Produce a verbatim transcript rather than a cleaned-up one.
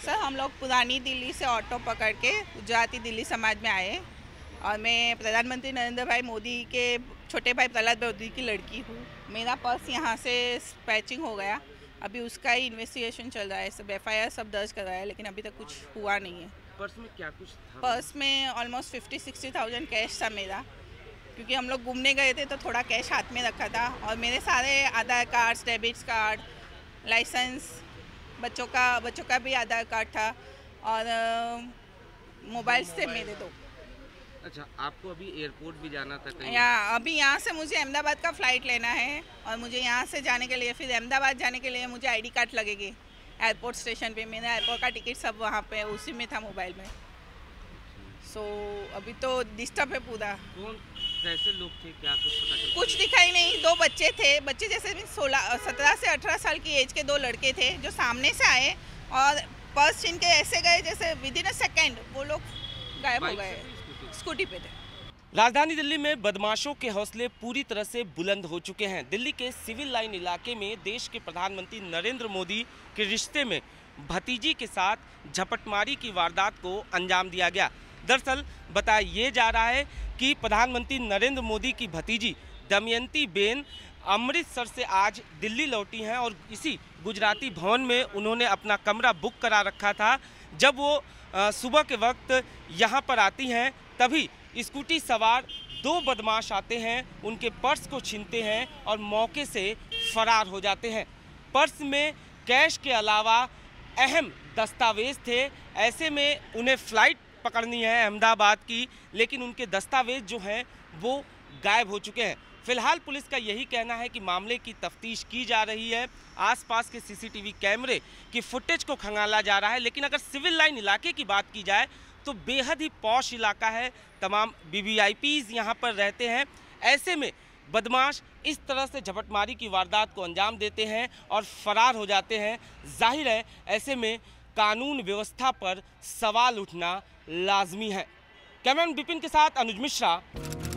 Sir हम लोग पुरानी दिल्ली से ऑटो पकड़ के गुजराती दिल्ली समाज में आए और मैं प्रधानमंत्री नरेंद्र भाई मोदी के छोटे भाई प्रहलाद मोदी की लड़की हूँ। मेरा पर्स यहाँ से स्पैचिंग हो गया, अभी उसका ही इन्वेस्टिगेशन चल रहा है। सब एफ आई आर सब दर्ज कर रहा है, लेकिन अभी तक कुछ हुआ नहीं है। पर्स में क्या कुछ था? पर्स में almost fifty sixty thousand cash था मेरा, क्योंकि हम लोग घूमने गए थे तो थोड़ा कैश हाथ में रखा था। और मेरे सारे Aadhaar cards, debit card, licence, बच्चों का बच्चों का भी आधार कार्ड था और मोबाइल से मेरे दो। अच्छा, आपको अभी एयरपोर्ट भी जाना था कहीं? या अभी यहाँ से मुझे अहमदाबाद का फ़्लाइट लेना है और मुझे यहाँ से जाने के लिए, फिर अहमदाबाद जाने के लिए मुझे आईडी कार्ड लगेगी एयरपोर्ट स्टेशन पे। मेरा एयरपोर्ट का टिकट सब वहाँ पे उसी में था, मोबाइल में। सो so, अभी तो डिस्टर्ब है पूरा। कौन कैसे लोग थे, क्या कुछ पता चला? कुछ दिखाई नहीं। दो बच्चे थे, बच्चे जैसे भी सोलह सत्रह से अठारह साल की एज के दो लड़के थे जो सामने से आए और पर्स छीन के ऐसे गए जैसे विद इन अ सेकेंड वो लोग गायब हो गए। स्कूटी पे थे। राजधानी दिल्ली में बदमाशों के हौसले पूरी तरह से बुलंद हो चुके हैं। दिल्ली के सिविल लाइन इलाके में देश के प्रधानमंत्री नरेंद्र मोदी के रिश्ते में भतीजी के साथ झपटमारी की वारदात को अंजाम दिया गया। दरअसल बताया ये जा रहा है कि प्रधानमंत्री नरेंद्र मोदी की भतीजी दमयंती बेन अमृतसर से आज दिल्ली लौटी हैं और इसी गुजराती भवन में उन्होंने अपना कमरा बुक करा रखा था। जब वो सुबह के वक्त यहाँ पर आती हैं तभी स्कूटी सवार दो बदमाश आते हैं, उनके पर्स को छीनते हैं और मौके से फरार हो जाते हैं। पर्स में कैश के अलावा अहम दस्तावेज थे। ऐसे में उन्हें फ़्लाइट पकड़नी है अहमदाबाद की, लेकिन उनके दस्तावेज जो हैं वो गायब हो चुके हैं। फिलहाल पुलिस का यही कहना है कि मामले की तफ्तीश की जा रही है, आसपास के सीसीटीवी कैमरे की फुटेज को खंगाला जा रहा है। लेकिन अगर सिविल लाइन इलाके की बात की जाए तो बेहद ही पॉश इलाका है, तमाम वी वी आई पीज़ यहाँ पर रहते हैं। ऐसे में बदमाश इस तरह से झपटमारी की वारदात को अंजाम देते हैं और फरार हो जाते हैं। जाहिर है ऐसे में कानून व्यवस्था पर सवाल उठना लाजमी है। कैमरामैन विपिन के साथ अनुज मिश्रा।